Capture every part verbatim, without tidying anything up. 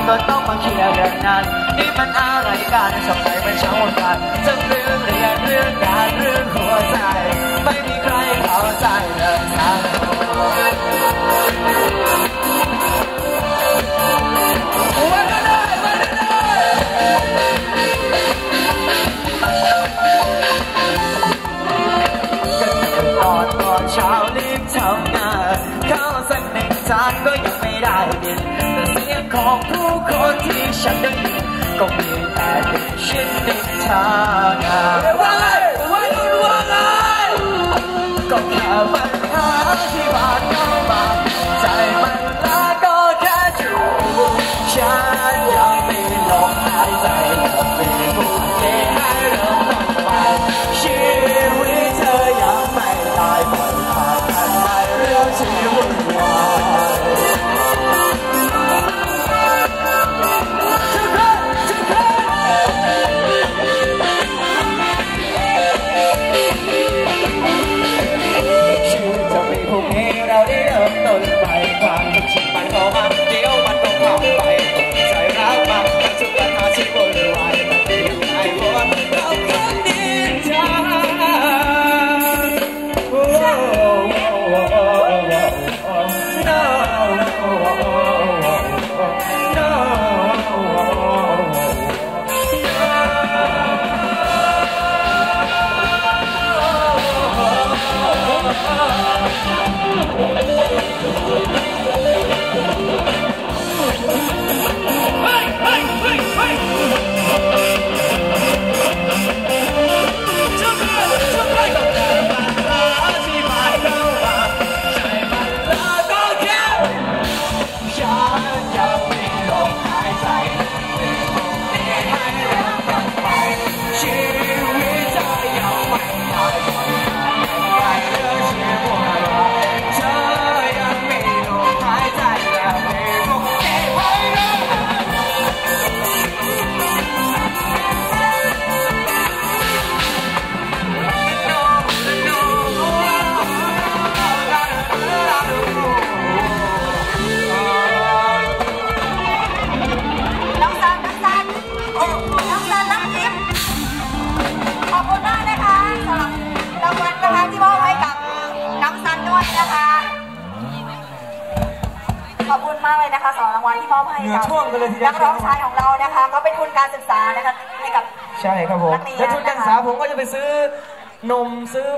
ก็ต้องมาเคลียร์เรื่องนั้นนี่มันอะไรกันทำไมมันช่างกันจะเรื่องเรียนเรื่องงานเรื่องหัวใจไม่มีใครเข้าใจเลยสักวันก็ได้วันก็ได้ก็ตื่นตอนตอนเช้ารีบทำงานข้าวสักหนึ่งจานก็ยังไม่ได้กินแต่เสียงของผู้คนที่ฉันได้ยินก็มีแต่เป็นชิ้นนิทานว่าไงว่าไงว่าไงก็แค่ปัญหาที่ผ่านเข้ามาใจมันลาก็แค่อยู่ฉันยังไม่ลมหายใจยังไม่พูดเองให้เริ่มต้นใหม่ชีวิตเธอยังไม่ตายปล่อยผ่านกันไปเรื่องที่วุ่นวายความทุกสิ่งมันเข้ามาเดี๋ยวมันต้องเข้าไปใจรักมาทั้งทุกปัญหาที่วุ่นวายมันเดียวไอ้คนเราคนนินทาโอ้โหขอบคุณมากเลยนะคะสองรางวัลที่มอบให้กับนักร้องชายของเรานะคะก็เป็นทุนการศึกษานะคะให้กับใช่ครับผมและทุนการศึกษาผมก็จะไปซื้อนมซื้อ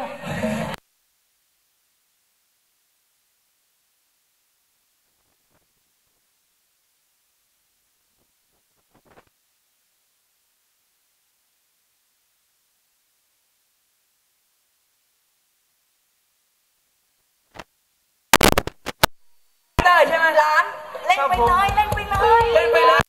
ใช่ไหมร้านเล่นไปเลยเล่นไปเลยเล่นไปเลย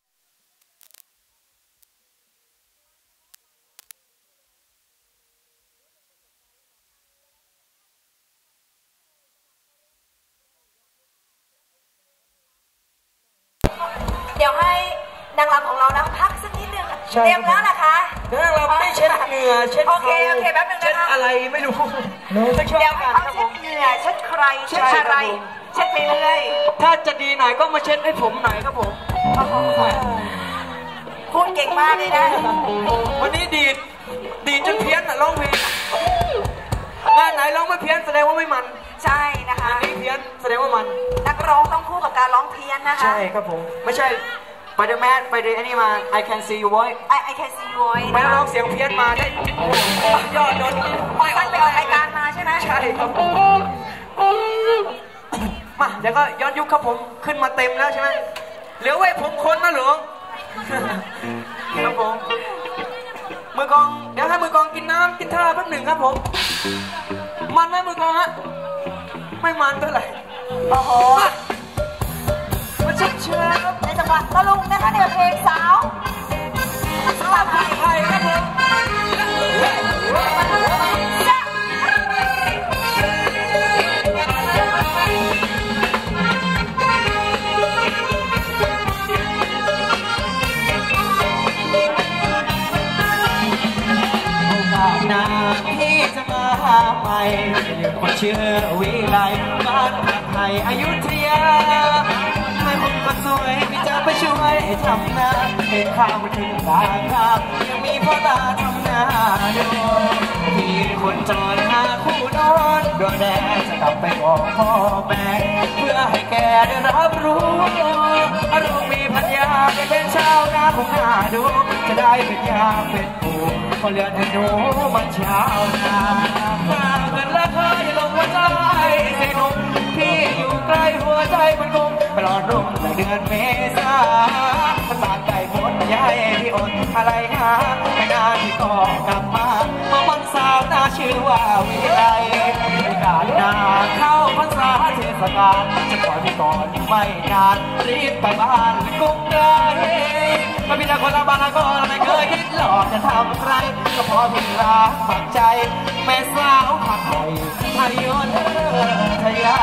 เดี๋ยวให้นางรำของเรานะพักสักนิดนึงเตรียมแล้วนะคะนางรำไม่เช็ดเหงื่อเช็ดโอเคโอเคแป๊บนึงนะคะเช็ดอะไรไม่รู้เดี๋ยวเขาเช็ดเหงื่อเช็ดใครเช็ดอะไรเช็ดไปเลยถ้าจะดีหน่อยก็มาเช็ดให้ผมหน่อยครับผมพูดเก่งมากเลยนะวันนี้ดีดดีดจนเพี้ยนอ่ะร้องเพลงงานไหนร้องไม่เพี้ยนแสดงว่าไม่มันใช่นะคะอันนี้เพี้ยนแสดงว่ามันนักร้องต้องคู่กับการร้องเพี้ยนนะคะใช่ครับผมไม่ใช่ไปเดอะแมทไปเดอะอันนี้มา I can see your voice I I can see your voice ไปร้องเสียงเพี้ยนมาได้ยอดโดนไปออกรายการมาใช่ไหมใช่ครับมาเดี๋ยวก็ย้อนยุคครับผมขึ้นมาเต็มแล้วใช่ไหมเหลือไว้ผมคนนะหลวงครับผมมือกองเดี๋ยวให้มือกองกินน้ำกินท่าแป๊บหนึ่งครับผมมันไหมมือกองฮะไม่มันเท่าไหร่โอ้โหมาเชิญเชิญครับในจังหวะตะลุงนะคะในเพลงสาวสาวไทยไทยครับผมนาที่จะมาหาใหม่คนเชื่อวิไลบ้านไทยอยุธยาไม่ผมก็สวยไม่จะไปช่วยทำนาเห็นข้าวมาถึงบางครั้งยังมีพ่อตาทำนาดูที่คนจรหาคู่นอนดวงแดงจะกลับไปบอกพ่อแม่เพื่อให้แกได้รับรู้อารมณ์มีพัญญาไปเป็นชาวนาคงหาดูจะได้เป็นยาเป็นปู่พอเลือดให้หนูมันชาวนาเงินราคาอย่าลงหัวใจเสียหนุ่มพี่อยู่ใกล้หัวใจมันคงไปรอรุ่งในเดือนเมษาภาษาไก่หมดยายพี่อดอะไรหาไม่นานพี่ก็กลับมาเมื่อวันสาวน่าชื่อว่าวิไลกาลนาเข้าพรรษาเทศกาลจะปล่อยพี่ก่อนไม่นานรีบไปบ้านกุ้งไก่มาพี่ตาคนละบ้านก็ไม่เคยคิดหลอกจะทำใครก็พอพี่รักฝังใจแม่สาวผัดไทยไทยยนทยา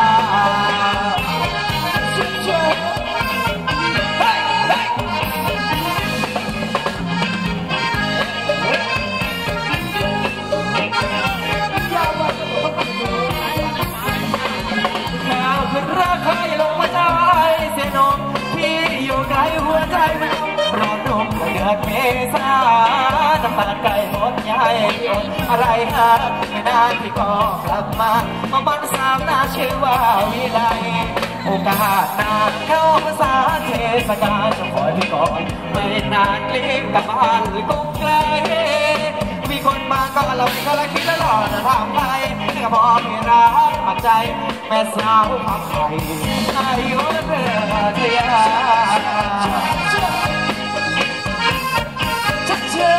ราคาอย่าลงมาใจเสียนมพี่อยู่ไกลหัวใจไม่รอดมเดือนเมษาน้ำตาไก่หดใหญ่อะไรฮะไม่นานพี่ก็กลับมามาบ้านสาวน่าชื่อว่าวิไลโอกาสนานเข้าภาษาเทศกาลจะคอยพี่ก่อนไม่นานรีบกลับบ้านหรือกุ้งไกลมีคนมาก็เราไม่ก็ละคิดแล้วหล่อจะทำไปก็พอพี่รักปัจจัยแม่สาวผักไทยอายุเรือเทียชัดเชื่อ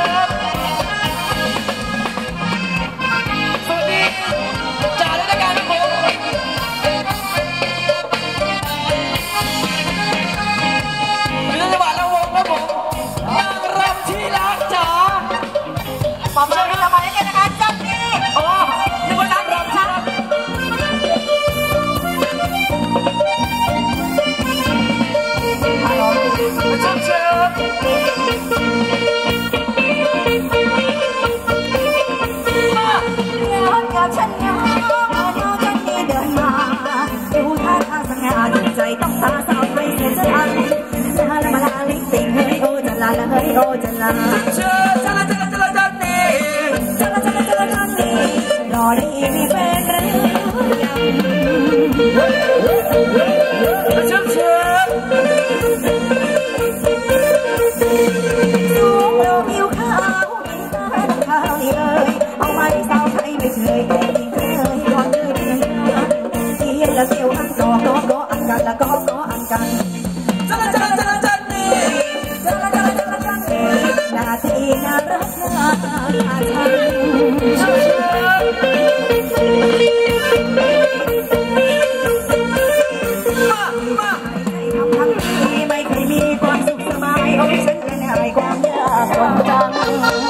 สวัสดีจ่าราชการทุกคนหรือจังหวัดละวงครับผมนางรำที่รักจ๋ามาเมื่อไหร่จะมาได้กันนะคะจับนี่โอ้นึกว่านางรำที่รักชัดเชื่อฉันยอมยอมฉันนี่เดินมาดูท่าทางสง่าดูใจต้องตาสาวไทยเสียใจลาละมาลาลิติงเฮ้ยโอจะลาละเฮ้ยโอจะลาเชื่อจะละจะละจะละจันนี่จะละจะละจะละจันนี่รอดีมีแฟนหรือยังเชื่อเชื่อสูงโลหิวข้าวกินตาข้าวนี่เลยเอาไม้สาวไทยไม่เฉยแล้วเสียวอันก็ก็ก็อันกันแล้วก็ก็อันกันจันจันจันจันนี่จันจันจันจันนี่นาทีน่ารักน่าชังมามาให้ทำทั้งที่ไม่เคยมีความสุขสบายโอ้ฉันเป็นอะไรความยากจนจัง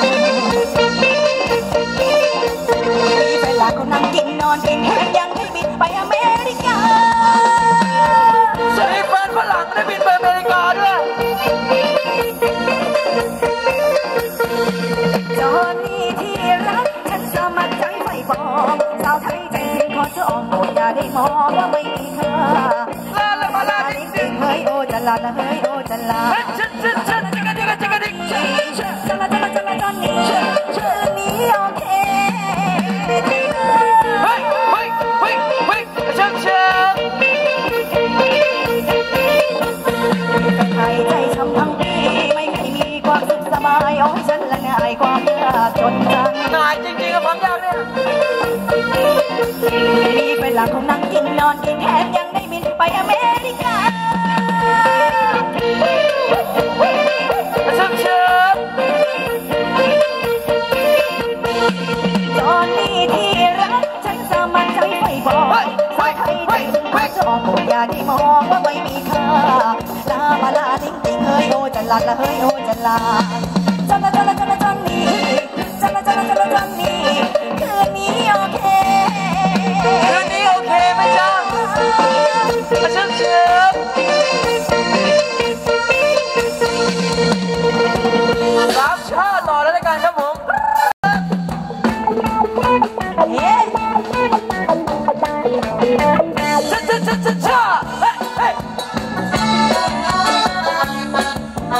มีเวลาก็นั่งกินนอนกินแห้งยังไม่บินไปอเมริกาจะมีแฟนฝรั่งได้บินไปอเมริกาด้วยตอนนี้ที่รักฉันสมัครใจไฟฟองสาวไทยใจจริงขอจะออกโปรดอย่าได้มองว่าไม่มีค่าลาลามาลาดิ๊งเฮ้ยโอจะลาเฮ้ยโอจะลาฉันฉันฉันจักรดิ๊กจักรดิ๊กฉันละฉันละฉันละตอนนี้ฉันนี้โอเคเฮ้ยเฮ้ยเฮ้ยเฮ้ยเชิงเชิงใครใจช้ำทั้งปีไม่เคยมีความสุขสบายโอ้ยฉันละง่ายความยากจนจังง่ายจริงๆกับความยากเนี่ยมีเป็นหลักของนั่งกินนอนกินแถมยังได้บินไปอเมริกาเชิงเชิงตอนนี้ที่รักฉันสามัญใจไฟบอกสายไทยใจถึงขอจองโปรดอย่าได้มองว่าไม่มีค่าลามาลาติ๊งติ๊งเฮ้ยโอจะลาละเฮ้ยโอจะลาจันละจันละจันละจันนี่จันละจันละจันละจันนี่คืนนี้โอเคคืนนี้โอเคไหมจ๊ะเชิญเชิญรับชาต่อแล้วกันครับผมเฮ้ยชาชาชาชาชาเฮ้ยเฮ้ย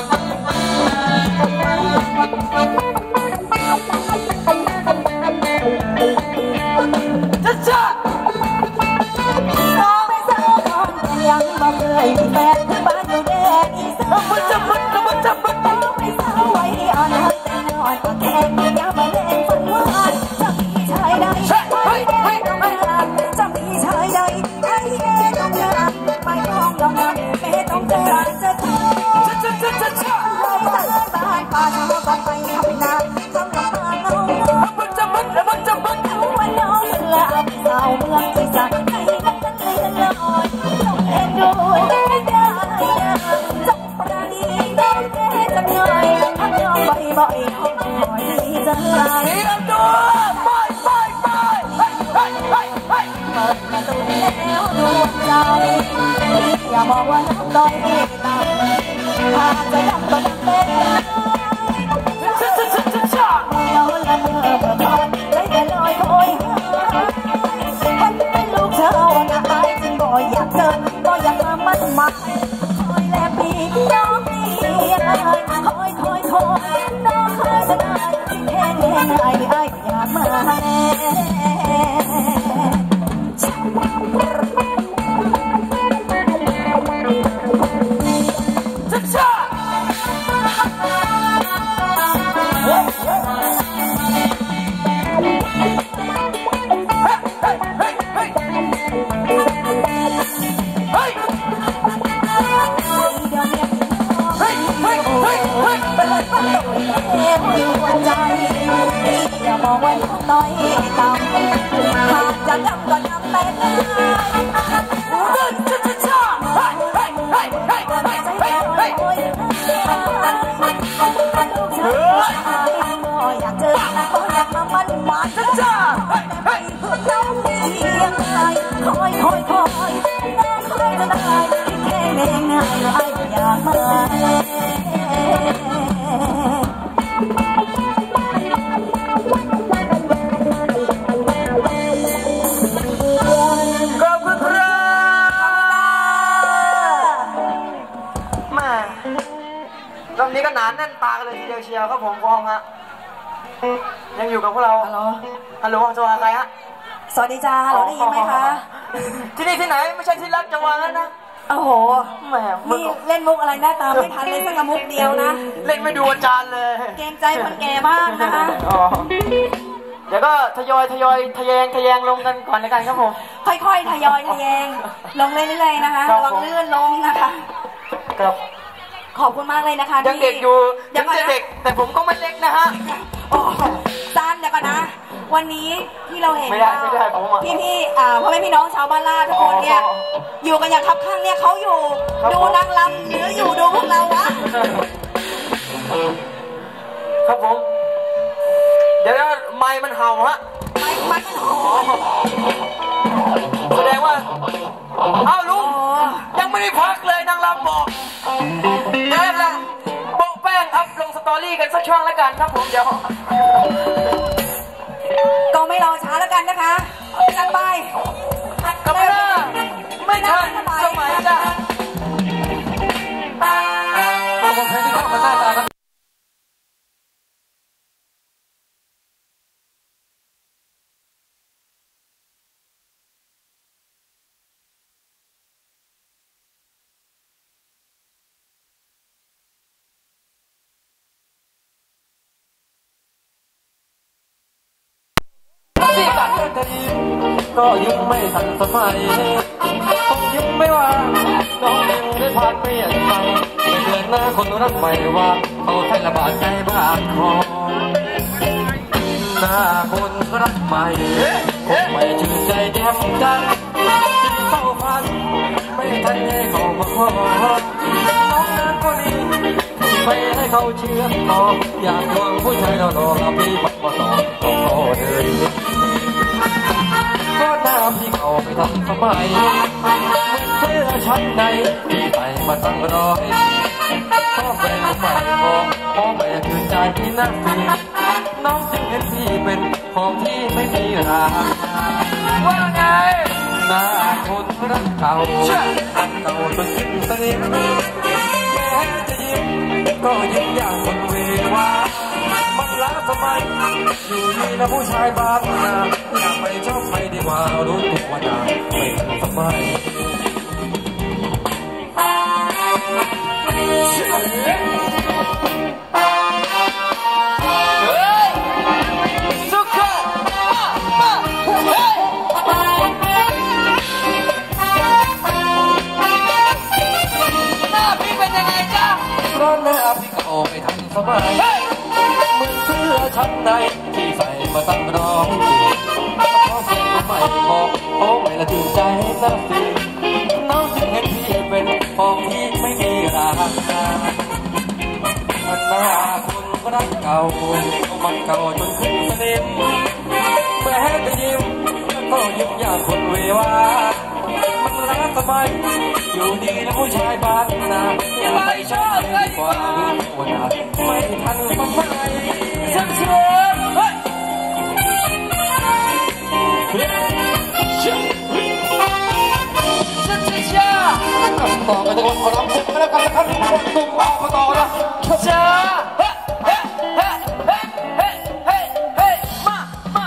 แฟนบ้านอยู่แดนอีสานมันจะมันจะมันจะมันไม่สาวไว้อ่อนให้แต่นอนก็แค่ยามาเล่นฝันหวานจะมีชายใดไม่แน่ต้องการจะมีชายใดไม่แน่ต้องการไม่ต้องต้องการไม่ต้องการจะทำจะจะจะจะจะให้ตาตาป่าชาวก็ไปทำนาทำลำบากเงามันจะมันมันจะมันเอาไว้น้องลาสาวเมืองที่สั่งให้นักกันเลยลอยต้องเล่นด้วยได้ได้จงประดีน้องแก่จะหน่อยทำน้องบ่อยๆน้องบ่อยจะหายตัวไปไปไปเฮ้ยเฮ้ยเฮ้ยเฮ้ยเปิดประตูแล้วดวงใจอย่าบอกว่าน้ำลอยไม่ตามถ้าจะดำก็ดำเป็นช้าช้าช้าช้าช้าเราละเมอเปิดทอนได้แต่ลอยโอยฉันเป็นลูกเธอนะอายจึงบ่อยากเจอบ่อยากมามั่นหมายคอยแลปีน้องนี่คอยคอยคอยน้องเคยจะได้ที่แค่แง่ไอ้ไอ้อยากมาแน่อย่ามองว่าน้อยต่ำหากจะดำก็ดำแต่หน้าจะจะชอบเฮ้ยเฮ้ยเฮ้ยเฮ้ยเฮ้ยเฮ้ยเฮ้ยอยากเจอก็อยากมามันมาจะจ้าเฮ้ยเฮ้ยน้องนี่ยังไงคอยคอยคอยน้องคอยจะได้แค่เองไงไอ้อยากมารอบนี้ก็หนานแน่นตากันเลยทีเดียวเชียวครับผมกองฮะยังอยู่กับพวกเราฮัลโหลฮัลโหลจะวางใครฮะสวัสดีจ้าเราได้ยินไหมคะที่นี่ที่ไหนไม่ใช่ที่รักจะวางแล้วนะโอ้โหแหมนี่เล่นมุกอะไรหน้าตาไม่ทันเลยสักมุกเดียวนะเล่นไม่ดูอาจารย์เลยเกรงใจคนแก่บ้างนะคะเดี๋ยวก็ทยอยทยอยทะแยงทะแยงลงกันก่อนในกันครับผมค่อยๆทยอยทะแยงลงเรื่อยๆนะคะระวังลื่นลงนะคะครับขอบคุณมากเลยนะคะยังเด็กอยู่ยังเด็กแต่ผมก็ไม่เล็กนะฮะโอ้สั้นเดี๋ยวก่อนนะวันนี้ที่เราเห็นพี่พี่อ่าพ่อแม่พี่น้องชาวบ้านลาดทุกคนเนี่ยอยู่กันอย่างคับข้างเนี่ยเขาอยู่ดูนางรำหรืออยู่ดูพวกเราวะครับผมเดี๋ยวไม้มันเห่าฮะไม้มันเห่าแสดงว่าอ้าวลุงยังไม่ได้พักเลยนางรำบอกเดี๋ยวเราโปะแป้งอัพลงสตอรี่กันสักช่วงแล้วกันครับผมเดี๋ยวก็ไม่รอช้าแล้วกันนะคะกันไปกับเวลาไม่ทันสมัยจ้ะผมเพลงที่เข้ากันหน้าตาก็ยังไม่ทันสมัยต้องยังไม่ว่าน้องยังได้ผ่านเปลี่ยนไปเดือนหน้าคนรักใหม่ว่าเขาใช้ระบาดใจบ้านคอหน้าคนรักใหม่คงไม่ชื่นใจแจ่มจันทร์จิตเศร้าพันไม่ทันให้เขามาขอน้องนั้นก็ดีไปให้เขาเชื่อต่ออยากลวงผู้ชายเราหล่อพี่บักมาสอนต้องขอเดินก็ตามที่เขาไปทำสมัยเสื้อชั้นในที่ใส่มาตั้งร้อยชอบแฟนใหม่มองมองแบบคือใจที่น่าฟินน้องจึงเห็นพี่เป็นของที่ไม่มีราคาว่าไงหน้าคนรักเก่าเก่าจนสิ้นสนิทแม้จะยิ้มก็ยิ้มอย่างคนเววามันล้าสมัยอยู่นี่นะผู้ชายบ้านาอยากไปชอบใครดีกว่ารู้ตัวว่านาไม่ทันสมัยอนหน้าพี่ก็ไม่ทันสมัยเหมือนเสื้อชั้นในที่ใส่มาตั้งรองพอเสียงใหม่บอกโอ้ไม่ละถึงใจนะสิน้องจึงเห็นพี่เป็นของที่ไม่มีราคามันหน้าคุณรักเก่ามันเก่าจนขึ้นสนิมแม้จะยิ้มก็ยิ้มอย่างคนเววามันรักทำไมอยู่ดีนะผู้ชายบ้านนาอย่าไปชอบเลยกว่าวันนั้นไม่ทันทำไมฉันเชื่อเฮ้ยฉันเชื่อต่อกันทุกคนขอรับคุณกันแล้วกันนะครับทุกคนตุ้มเอามาต่อนะเชื่อเฮ้ยเฮ้ยเฮ้ยเฮ้ยเฮ้ยเฮ้ยมามา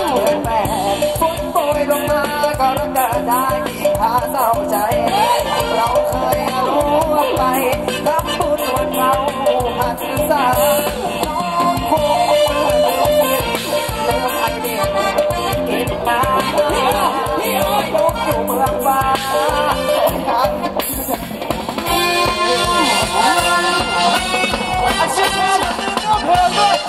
ฝนโปรยลงมาก็รักได้มีค่าเศร้าใจเราเคยร่วมไปรับบุญวันเราหัดสาน้องคงเลือกไอเดียเก็บมาพี่อ้อยลงอยู่เมืองฟ้าอาชีพเราเพื่อนด้วย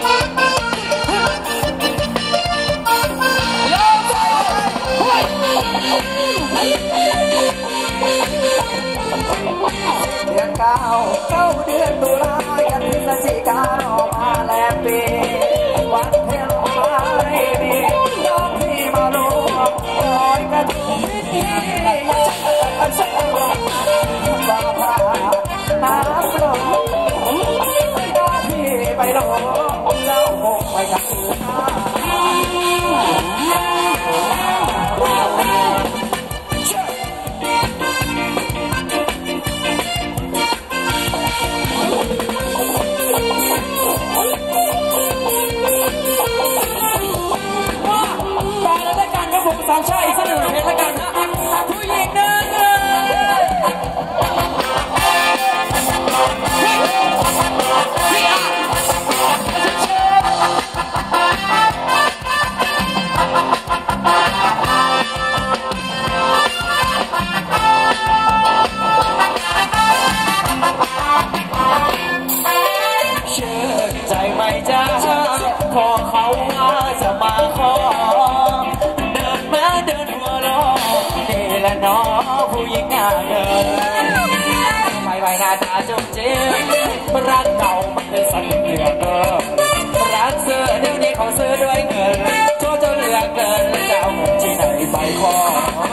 เดือนเก้าเก้าเดือนตุลายันพฤศจิการอมาแลมปีวันเพ็ญมาไม่มีน้องพี่มาลงลอยกระทงที่จะเชื่อฟ้าผ่าน้ำลงน้องพี่ไปลงเจ้าคงไปกับเธอสามชาติอีกสักหนึ่งเพลงแล้วกันนะผู้หญิงเดินเลยพี่อาเชื่อใจไหมจ้าพอเขาว่าจะมาขอและน้องผู้หญิงงามเดินไม่ไหวหน้าตาจุ๊บจิ๊บรักเก่ามันเป็นสัญญาเกินรักเสื้อเดี๋ยวนี้เขาซื้อด้วยเงินโจ้เจ้าเหลือเกินจะเอาเงินที่ไหนไปขอ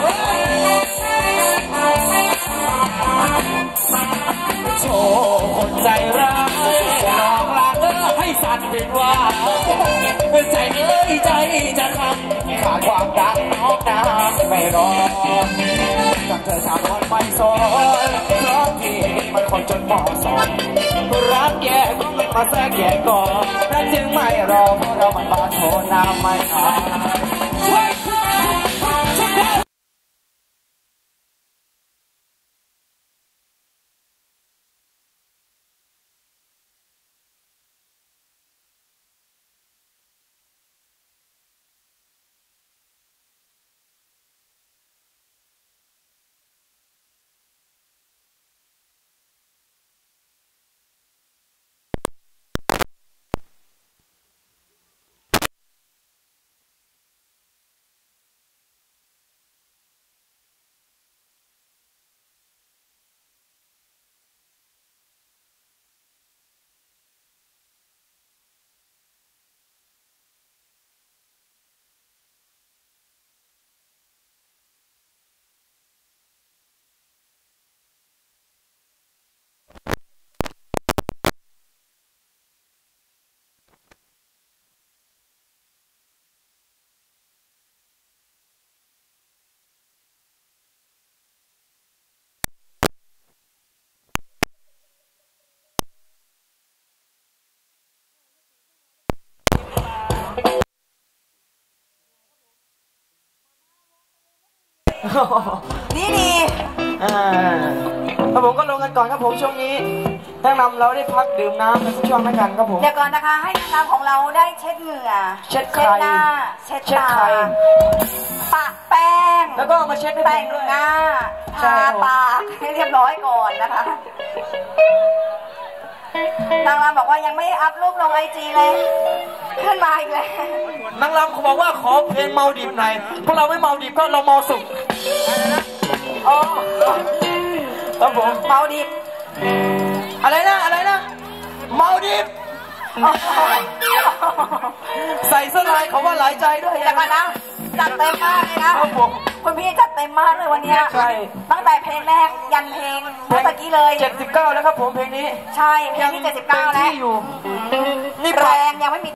โชว์คนใจร้ายลองลาเออให้สั่นเป็นว่าใจเอ้ยใจจะทำขาดความรักน้องน้ำไม่รอจับเธอชาวนอนไม่สนเพราะที่มันคนจนมอสองรักแย่ก็ไม่มาแทรกแย่ก่อนรักจึงไม่รอเพราะเรามันบาโชน้ำไม่หายนี่ดีอ่าครับผมก็ลงกันก่อนครับผมช่วงนี้ทั้งนำเราได้พักดื่มน้ำในช่วงนั้นกันครับผมเดี๋ยวก่อนนะคะให้นางรำของเราได้เช็ดเหงื่อเช็ดหน้าเช็ดตาปะแป้งแล้วก็มาเช็ดแต่งหน้าทาปากให้เรียบร้อยก่อนนะคะนางรำบอกว่ายังไม่อัพรูปลงไอจีเลยขึ้นมาอีกเลยนางรำเขาบอกว่าขอเพลงเมาดิบหน่อยพวกเราไม่เมาดิบก็เราเมาสุกอ๋อครับผมเมาดิบอะไรนะอะไรนะเมาดิบใส่เสื้อลายเขาว่าหลายใจด้วยแต่ก่อนนะจัดเต็มมากเลยนะคุณพี่จัดเต็มมากเลยวันนี้ใช่ตั้งแต่เพลงแรกยันเพลงเมื่อกี้เลยเจ็ดสิบเก้าแล้วครับผมเพลงนี้ใช่เพลงที่เจ็ดสิบเก้าแล้วนี่แรงยังไม่มี